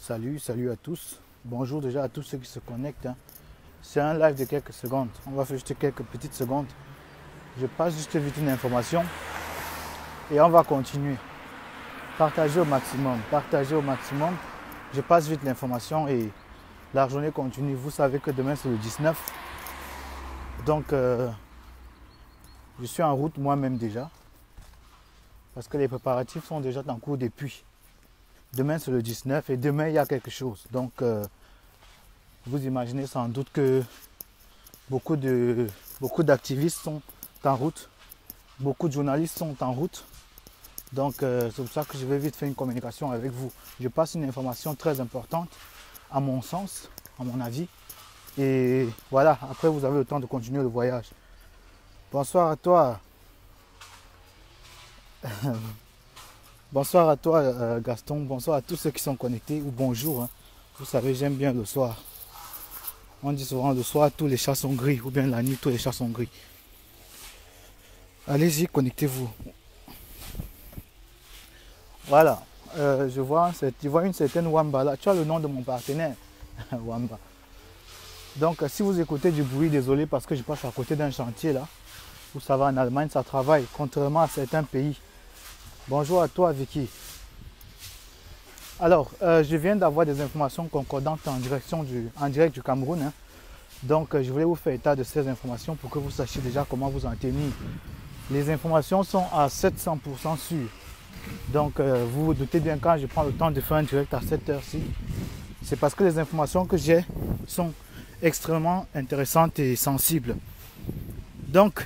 Salut à tous. Bonjour déjà à tous ceux qui se connectent. C'est un live de quelques secondes. On va faire juste quelques petites secondes. Je passe juste vite une information et on va continuer. Partagez au maximum. Partagez au maximum. Je passe vite l'information et la journée continue. Vous savez que demain c'est le 19. Donc je suis en route moi-même déjà. Parce que les préparatifs sont déjà en cours depuis. Demain c'est le 19 et demain il y a quelque chose. Donc vous imaginez sans doute que beaucoup d'activistes sont en route. Beaucoup de journalistes sont en route. Donc c'est pour ça que je vais vite faire une communication avec vous. Je passe une information très importante à mon sens, à mon avis. Et voilà, après vous avez le temps de continuer le voyage. Bonsoir à toi. Bonsoir à toi Gaston, bonsoir à tous ceux qui sont connectés, ou bonjour. Vous savez, j'aime bien le soir. On dit souvent le soir, tous les chats sont gris, ou bien la nuit, tous les chats sont gris. Allez-y, connectez-vous. Voilà, je vois une certaine Wamba là. Tu as le nom de mon partenaire, Wamba. Donc, si vous écoutez du bruit, désolé parce que je passe à côté d'un chantier là. Vous savez, en Allemagne, ça travaille, contrairement à certains pays. Bonjour à toi, Vicky. Alors, je viens d'avoir des informations concordantes en direct du Cameroun. Donc, je voulais vous faire état de ces informations pour que vous sachiez déjà comment vous en tenir. Les informations sont à 700% sûres. Donc, vous vous doutez bien quand je prends le temps de faire un direct à cette heure-ci, c'est parce que les informations que j'ai sont extrêmement intéressantes et sensibles. Donc,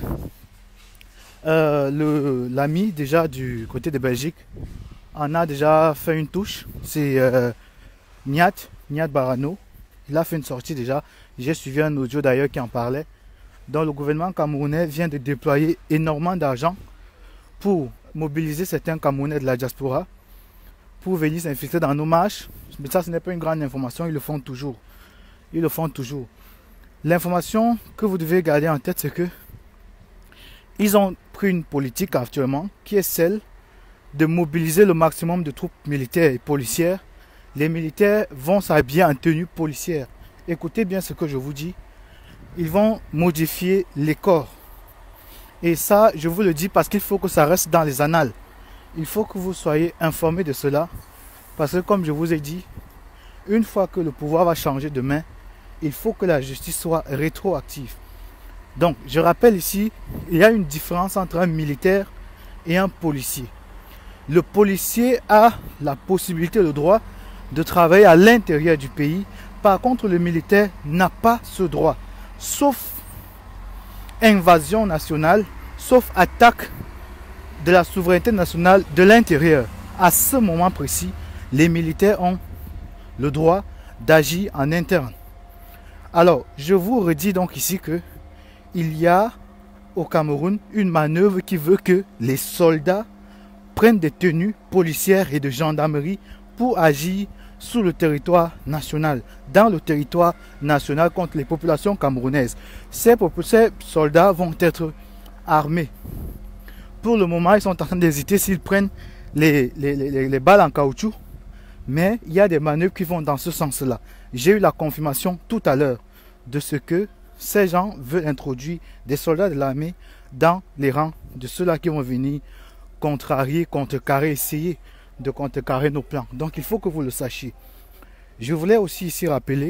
l'ami déjà du côté de Belgique en a déjà fait une touche. C'est Nihat Barano. Il a fait une sortie déjà. J'ai suivi un audio d'ailleurs qui en parlait. Donc le gouvernement camerounais vient de déployer énormément d'argent pour mobiliser certains Camerounais de la diaspora pour venir s'infiltrer dans nos marches. Mais ça, ce n'est pas une grande information. Ils le font toujours. Ils le font toujours. L'information que vous devez garder en tête, c'est que ils ont pris une politique actuellement qui est celle de mobiliser le maximum de troupes militaires et policières. Les militaires vont s'habiller en tenue policière. Écoutez bien ce que je vous dis. Ils vont modifier les corps. Et ça, je vous le dis parce qu'il faut que ça reste dans les annales. Il faut que vous soyez informés de cela. Parce que comme je vous ai dit, une fois que le pouvoir va changer demain, il faut que la justice soit rétroactive. Donc, je rappelle ici, il y a une différence entre un militaire et un policier. Le policier a la possibilité, le droit de travailler à l'intérieur du pays. Par contre, le militaire n'a pas ce droit. Sauf invasion nationale, sauf attaque de la souveraineté nationale de l'intérieur. À ce moment précis, les militaires ont le droit d'agir en interne. Alors, je vous redis donc ici que il y a au Cameroun une manœuvre qui veut que les soldats prennent des tenues policières et de gendarmerie pour agir sur le territoire national, dans le territoire national contre les populations camerounaises. Ces soldats vont être armés. Pour le moment, ils sont en train d'hésiter s'ils prennent les balles en caoutchouc, mais il y a des manœuvres qui vont dans ce sens-là. J'ai eu la confirmation tout à l'heure de ce que ces gens veulent introduire des soldats de l'armée dans les rangs de ceux-là qui vont venir contrarier, contrecarrer, essayer de contrecarrer nos plans. Donc il faut que vous le sachiez. Je voulais aussi ici rappeler,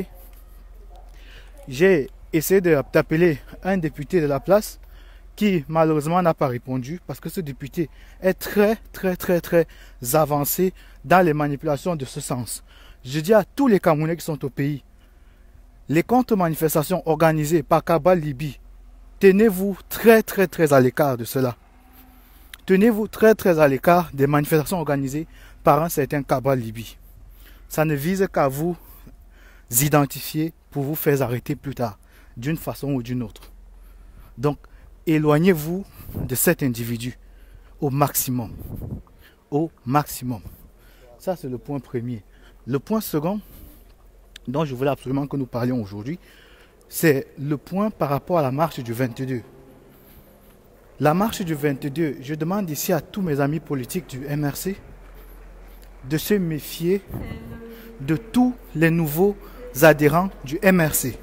j'ai essayé d'appeler un député de la place qui malheureusement n'a pas répondu parce que ce député est très avancé dans les manipulations de ce sens. Je dis à tous les Camerounais qui sont au pays, les contre-manifestations organisées par Cabal Libye, tenez-vous très à l'écart de cela. Tenez-vous très à l'écart des manifestations organisées par un certain Cabal Libye. Ça ne vise qu'à vous identifier pour vous faire arrêter plus tard, d'une façon ou d'une autre. Donc, éloignez-vous de cet individu au maximum. Au maximum. Ça, c'est le point premier. Le point second, dont je voulais absolument que nous parlions aujourd'hui, c'est le point par rapport à la marche du 22. La marche du 22, je demande ici à tous mes amis politiques du MRC de se méfier de tous les nouveaux adhérents du MRC.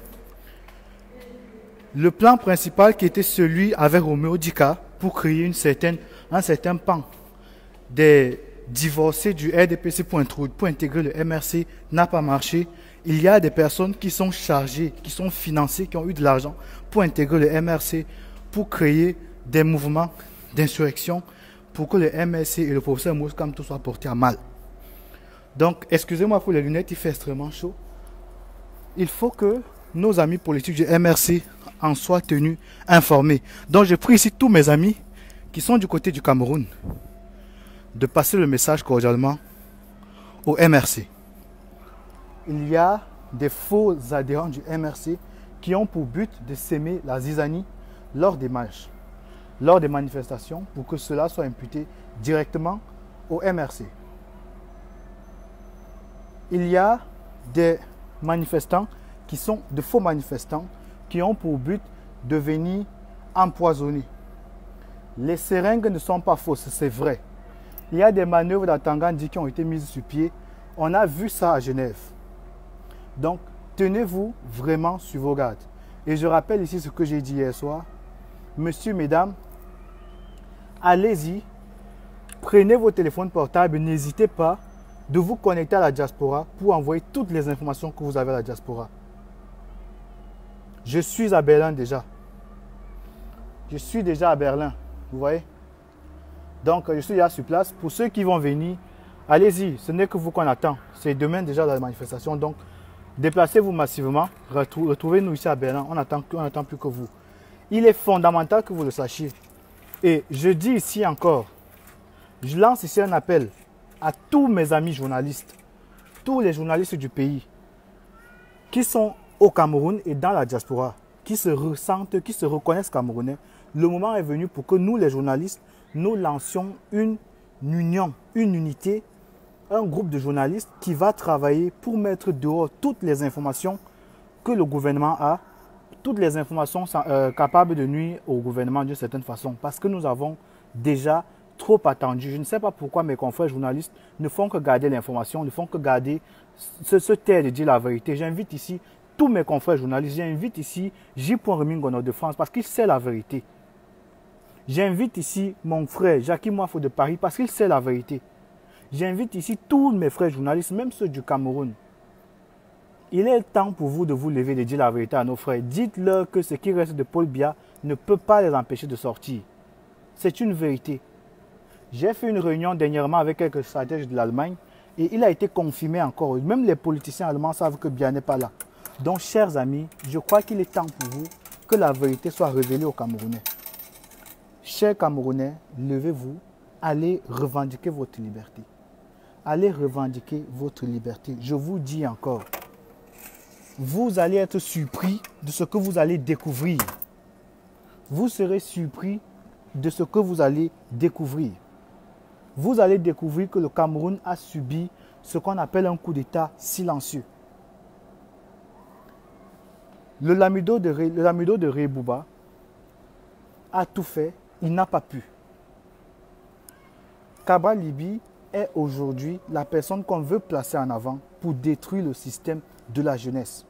Le plan principal qui était celui avec Roméo Dika pour créer un certain pan des divorcés du RDPC pour intégrer le MRC n'a pas marché. Il y a des personnes qui sont chargées, qui sont financées, qui ont eu de l'argent pour intégrer le MRC, pour créer des mouvements d'insurrection, pour que le MRC et le professeur Mouskam tout soient portés à mal. Donc, excusez-moi pour les lunettes, il fait extrêmement chaud. Il faut que nos amis politiques du MRC en soient tenus informés. Donc, je prie ici tous mes amis qui sont du côté du Cameroun de passer le message cordialement au MRC. Il y a des faux adhérents du MRC qui ont pour but de s'aimer la zizanie lors des marches, lors des manifestations, pour que cela soit imputé directement au MRC. Il y a des manifestants qui sont de faux manifestants qui ont pour but de venir empoisonner. Les seringues ne sont pas fausses, c'est vrai. Il y a des manœuvres d'Atangandi qui ont été mises sur pied. On a vu ça à Genève. Donc, tenez-vous vraiment sur vos gardes. Et je rappelle ici ce que j'ai dit hier soir. Messieurs, mesdames, allez-y, prenez vos téléphones portables, n'hésitez pas de vous connecter à la diaspora pour envoyer toutes les informations que vous avez à la diaspora. Je suis à Berlin déjà. Je suis déjà à Berlin, vous voyez. Donc, je suis là sur place. Pour ceux qui vont venir, allez-y, ce n'est que vous qu'on attend. C'est demain déjà la manifestation. Donc, déplacez-vous massivement. Retrouvez-nous ici à Berlin. On n'attend plus que vous. Il est fondamental que vous le sachiez. Et je dis ici encore, je lance ici un appel à tous mes amis journalistes, tous les journalistes du pays qui sont au Cameroun et dans la diaspora, qui se ressentent, qui se reconnaissent camerounais. Le moment est venu pour que nous, les journalistes, nous lancions une union, une unité, un groupe de journalistes qui va travailler pour mettre dehors toutes les informations que le gouvernement a, toutes les informations capables de nuire au gouvernement d'une certaine façon, parce que nous avons déjà trop attendu. Je ne sais pas pourquoi mes confrères journalistes ne font que garder l'information, ne font que garder ce taire de dire la vérité. J'invite ici tous mes confrères journalistes, j'invite ici J. Remingono de France parce qu'il sait la vérité. J'invite ici mon frère Jackie Moifo de Paris parce qu'il sait la vérité. J'invite ici tous mes frères journalistes, même ceux du Cameroun. Il est temps pour vous de vous lever et de dire la vérité à nos frères. Dites-leur que ce qui reste de Paul Biya ne peut pas les empêcher de sortir. C'est une vérité. J'ai fait une réunion dernièrement avec quelques stratèges de l'Allemagne et il a été confirmé encore. Même les politiciens allemands savent que Biya n'est pas là. Donc, chers amis, je crois qu'il est temps pour vous que la vérité soit révélée aux Camerounais. Chers Camerounais, levez-vous, allez revendiquer votre liberté. Allez revendiquer votre liberté. Je vous dis encore, vous allez être surpris de ce que vous allez découvrir. Vous serez surpris de ce que vous allez découvrir. Vous allez découvrir que le Cameroun a subi ce qu'on appelle un coup d'État silencieux. Le Lamido de Ré Bouba a tout fait, il n'a pas pu. Cabral Libi est aujourd'hui la personne qu'on veut placer en avant pour détruire le système de la jeunesse.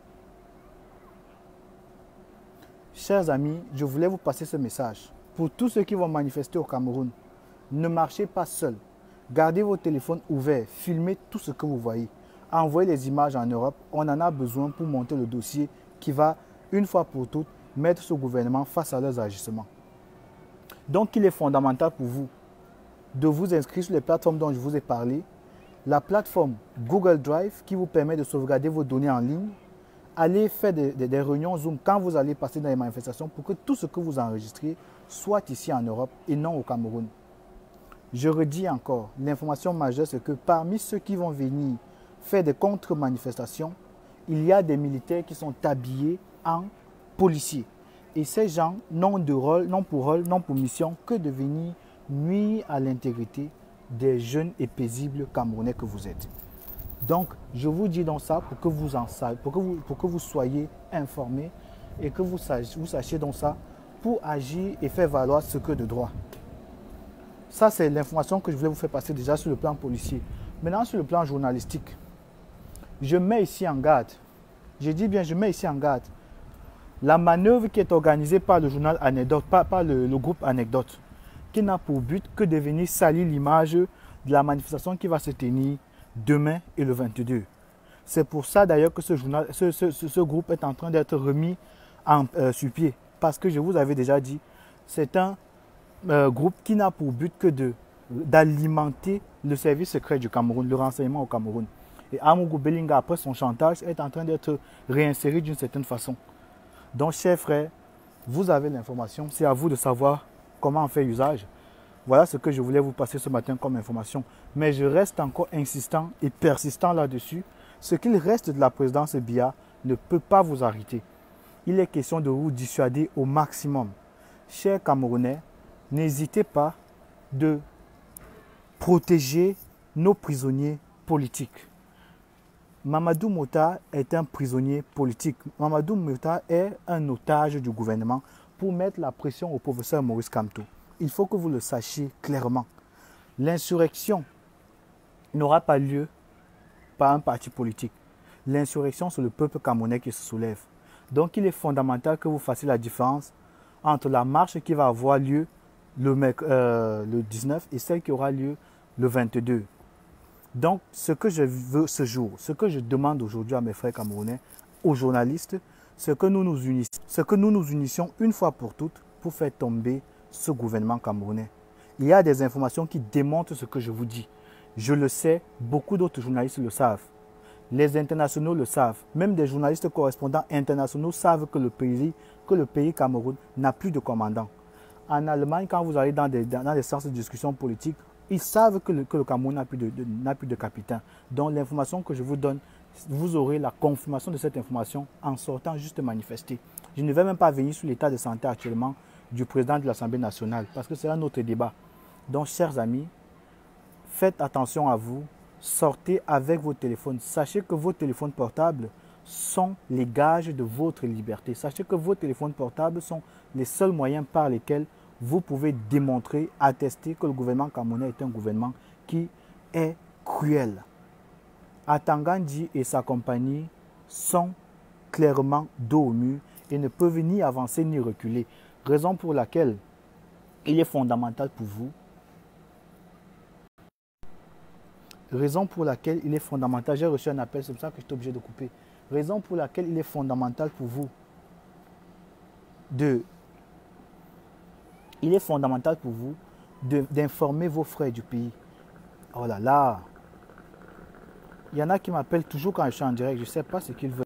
Chers amis, je voulais vous passer ce message. Pour tous ceux qui vont manifester au Cameroun, ne marchez pas seul. Gardez vos téléphones ouverts, filmez tout ce que vous voyez. Envoyez les images en Europe, on en a besoin pour monter le dossier qui va, une fois pour toutes, mettre ce gouvernement face à leurs agissements. Donc, il est fondamental pour vous de vous inscrire sur les plateformes dont je vous ai parlé. La plateforme Google Drive qui vous permet de sauvegarder vos données en ligne. Allez faire des réunions Zoom quand vous allez passer dans les manifestations pour que tout ce que vous enregistrez soit ici en Europe et non au Cameroun. Je redis encore, l'information majeure, c'est que parmi ceux qui vont venir faire des contre-manifestations, il y a des militaires qui sont habillés en policiers. Et ces gens n'ont pour mission que de venir nuire à l'intégrité des jeunes et paisibles Camerounais que vous êtes. Donc, je vous dis donc ça pour que vous en sachiez, pour que vous soyez informés et que vous sachiez donc ça pour agir et faire valoir ce que de droit. Ça, c'est l'information que je voulais vous faire passer déjà sur le plan policier. Maintenant, sur le plan journalistique, je mets ici en garde. Je dis bien, je mets ici en garde. La manœuvre qui est organisée par le journal Anecdote, par le groupe Anecdote, qui n'a pour but que de venir salir l'image de la manifestation qui va se tenir demain et le 22. C'est pour ça d'ailleurs que ce groupe est en train d'être remis sur pied. Parce que je vous avais déjà dit, c'est un groupe qui n'a pour but que d'alimenter le service secret du Cameroun, le renseignement au Cameroun. Et Amougou Belinga, après son chantage, est en train d'être réinséré d'une certaine façon. Donc, chers frères, vous avez l'information. C'est à vous de savoir comment en faire usage. Voilà ce que je voulais vous passer ce matin comme information. Mais je reste encore insistant et persistant là-dessus. Ce qu'il reste de la présidence Biya ne peut pas vous arrêter. Il est question de vous dissuader au maximum. Chers Camerounais, n'hésitez pas de protéger nos prisonniers politiques. Mamadou Mota est un prisonnier politique. Mamadou Mota est un otage du gouvernement pour mettre la pression au professeur Maurice Kamto. Il faut que vous le sachiez clairement. L'insurrection n'aura pas lieu par un parti politique. L'insurrection, c'est le peuple camerounais qui se soulève. Donc, il est fondamental que vous fassiez la différence entre la marche qui va avoir lieu le 19 et celle qui aura lieu le 22. Donc, ce que je veux ce jour, ce que je demande aujourd'hui à mes frères camerounais, aux journalistes, c'est que nous nous unissions une fois pour toutes pour faire tomber ce gouvernement camerounais. Il y a des informations qui démontrent ce que je vous dis. Je le sais, beaucoup d'autres journalistes le savent. Les internationaux le savent. Même des journalistes correspondants internationaux savent que le pays Cameroun n'a plus de commandant. En Allemagne, quand vous allez dans des séances de discussion politique, ils savent que le Cameroun n'a plus de capitaine. Donc l'information que je vous donne, vous aurez la confirmation de cette information en sortant juste manifester. Je ne vais même pas venir sur l'état de santé actuellement du président de l'Assemblée nationale parce que c'est un autre débat. Donc chers amis, faites attention à vous, sortez avec vos téléphones. Sachez que vos téléphones portables sont les gages de votre liberté. Sachez que vos téléphones portables sont les seuls moyens par lesquels vous pouvez démontrer, attester que le gouvernement camerounais est un gouvernement qui est cruel. Atangandi et sa compagnie sont clairement dos au mur et ne peuvent ni avancer ni reculer. Raison pour laquelle il est fondamental pour vous. Raison pour laquelle il est fondamental, j'ai reçu un appel, c'est pour ça que je suis obligé de couper. Raison pour laquelle il est fondamental pour vous d'informer vos frères du pays. Oh là là, il y en a qui m'appellent toujours quand je suis en direct, je ne sais pas ce qu'ils veulent.